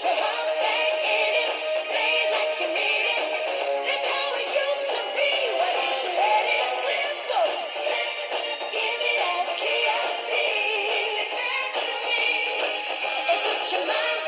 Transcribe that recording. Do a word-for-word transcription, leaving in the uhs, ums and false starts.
your heart back in it. Say it like you mean it. That's how it used to be. Why did you let it slip? Oh, slip. Give me that T L C. Give it back to me. And put your mind